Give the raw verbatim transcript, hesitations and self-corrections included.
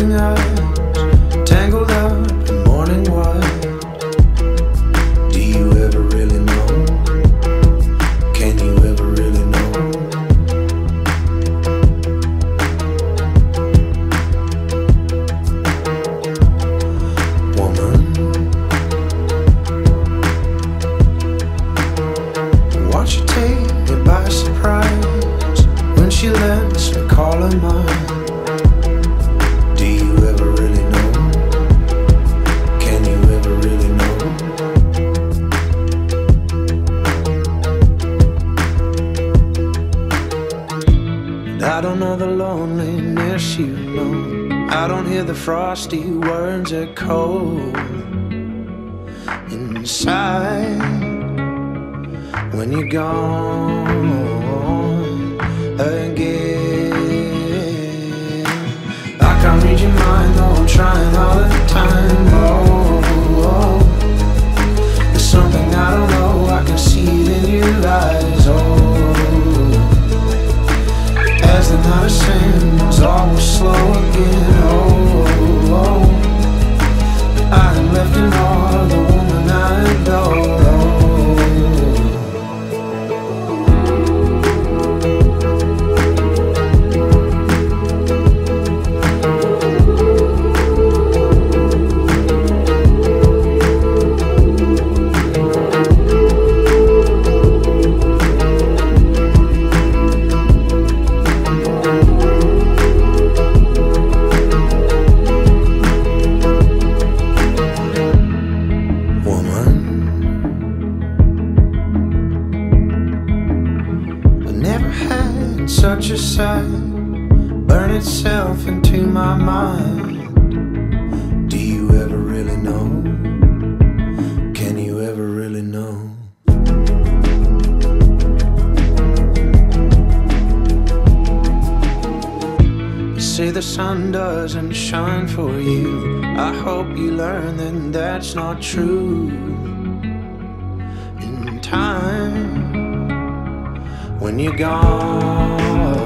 sparkling eyes, tangled up in morning white. Do you ever really know? Can you ever really know? Woman, watch you take me by surprise when she lets me call her mine. Do you ever really know? Can you ever really know? And I don't know the loneliness you know. I don't hear the frosty words echo inside when you're gone again. I can't read your mind, though I'm trying all the time. Oh, oh. There's something I don't know, I can see it in your eyes. Oh, as the night ascends, all will slow again. Oh, oh. I am left in awe of the woman I adore. Such a sight burn itself into my mind. Do you ever really know? Can you ever really know? You say the sun doesn't shine for you. I hope you learn that that's not true. In time, when you're gone